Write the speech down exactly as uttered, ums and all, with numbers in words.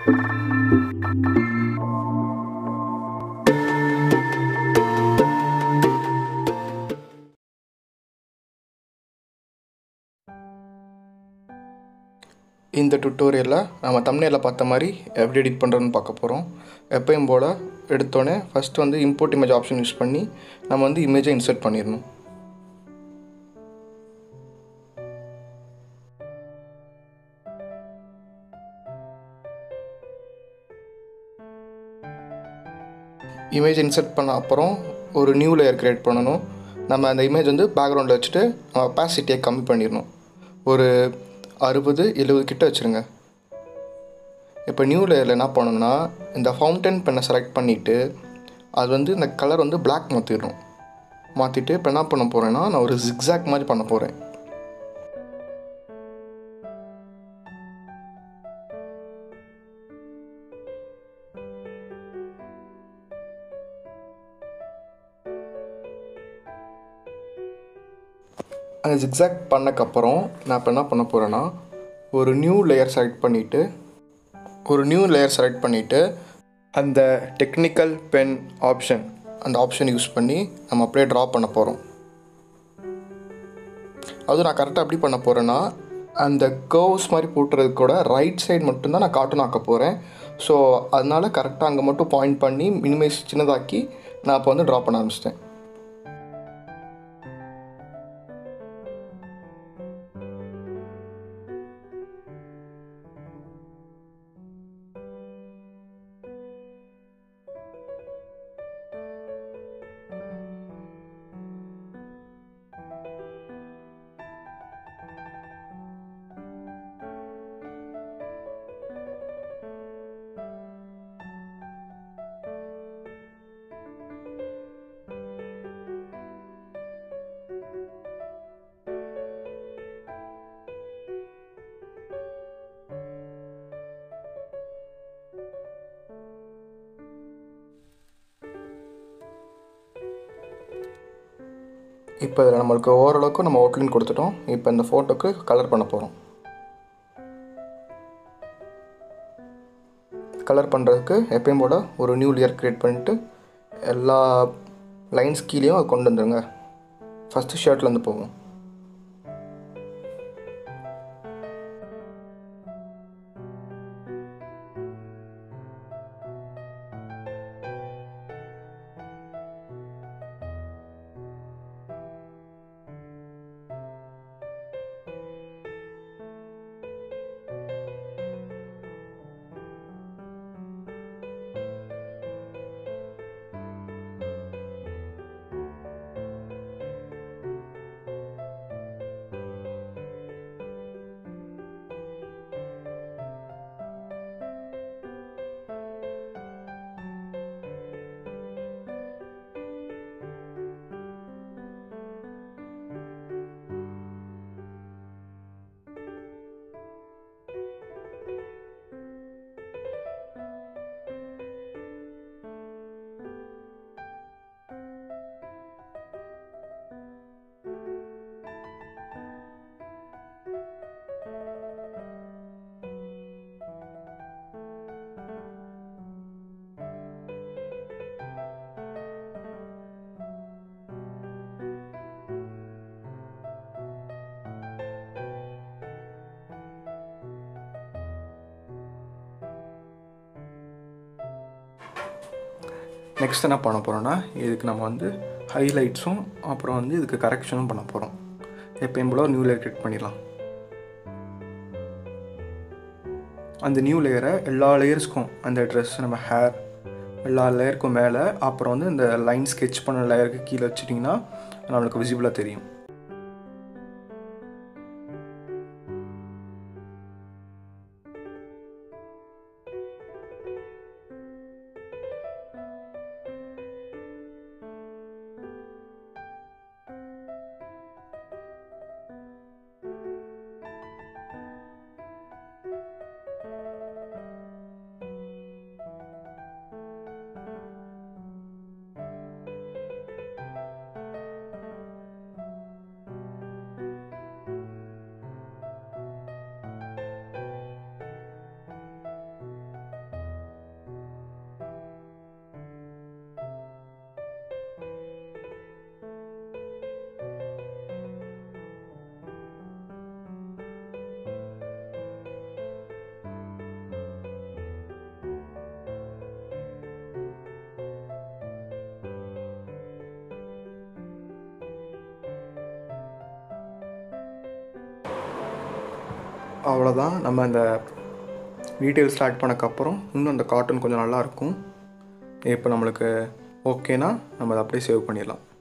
இந்த டுட்டோரியலில் நம்ம தம்ப்நெயிலில் பார்த்த மாதிரி எப்படி எடிட் பண்ணுறதுன்னு பார்க்க போகிறோம். எப்பயும் போல் எடுத்தோடனே ஃபஸ்ட்டு வந்து இம்போர்ட் இமேஜ் ஆப்ஷன் யூஸ் பண்ணி நம்ம வந்து இமேஜை இன்சர்ட் பண்ணிடணும். இமேஜ் இன்சர்ட் பண்ண அப்புறம் ஒரு நியூ லேயர் க்ரியேட் பண்ணணும். நம்ம அந்த இமேஜ் வந்து பேக்ரவுண்டில் வச்சுட்டு நம்ம ஒப்பாசிட்டியை கம்மி பண்ணிடணும். ஒரு அறுபது எழுபது கிட்ட வச்சுருங்க. இப்போ நியூ லேயரில் என்ன பண்ணணும்னா இந்த ஃபவுண்டன் பென்னை செலக்ட் பண்ணிவிட்டு அது வந்து இந்த கலர் வந்து பிளாக் மாற்றிடணும். மாற்றிட்டு இப்போ என்ன பண்ண போகிறேன்னா நான் ஒரு ஜிக்ஸாக் மாதிரி பண்ண போகிறேன். அந்த ஜிக்ஸாக் பண்ணக்கப்புறம் நான் இப்போ என்ன பண்ண போகிறேன்னா ஒரு நியூ லேயர் செலக்ட் பண்ணிவிட்டு ஒரு நியூ லேயர் செலக்ட் பண்ணிவிட்டு அந்த டெக்னிக்கல் பென் ஆப்ஷன் அந்த ஆப்ஷன் யூஸ் பண்ணி நம்ம அப்படியே ட்ரா பண்ண போகிறோம். அதுவும் நான் கரெக்டாக எப்படி பண்ண போகிறேன்னா அந்த கர்வ்ஸ் மாதிரி போட்டுறது கூட ரைட் சைடு மட்டும்தான் நான் கார்ட்டூன் ஆக்க போகிறேன். ஸோ அதனால் கரெக்டாக அங்கே மட்டும் பாயிண்ட் பண்ணி மினிமைஸ் சின்னதாக்கி நான் இப்போ வந்து ட்ரா பண்ண ஆரம்பிச்சிட்டேன். இப்போ இதில் நம்மளுக்கு ஓரளவுக்கு நம்ம அவுட்லைன் கொடுத்துட்டோம். இப்போ இந்த ஃபோட்டோக்கு கலர் பண்ண போகிறோம். கலர் பண்ணுறதுக்கு எப்பயும் போல் ஒரு நியூ லேயர் க்ரியேட் பண்ணிவிட்டு எல்லா லைன்ஸ் கீழேயும் அது கொண்டு வந்துடுங்க. ஃபஸ்ட்டு ஷர்ட்லேருந்து போவோம். நெக்ஸ்ட் என்ன பண்ண போகிறோன்னா இதுக்கு நம்ம வந்து ஹைலைட்ஸும் அப்புறம் வந்து இதுக்கு கரெக்ஷனும் பண்ண போகிறோம். எப்பயும் போல் நியூ லேயர் க்ரியேட் பண்ணிடலாம். அந்த நியூ லேயரை எல்லா லேயர்ஸ்க்கும் அந்த ட்ரெஸ் நம்ம ஹேர் எல்லா லேயருக்கும் மேலே அப்புறம் வந்து இந்த லைன் ஸ்கெட்ச் பண்ண லேயருக்கு கீழே வச்சிட்டிங்கன்னா நம்மளுக்கு விசிபிளாக தெரியும். அவ்வளோதான். நம்ம அந்த டீட்டெயில் ஸ்டார்ட் பண்ணக்கப்புறம் இன்னும் அந்த கார்ட்டூன் கொஞ்சம் நல்லாயிருக்கும். இப்போ நம்மளுக்கு ஓகேனா நம்ம அதை அப்படியே சேவ் பண்ணிடலாம்.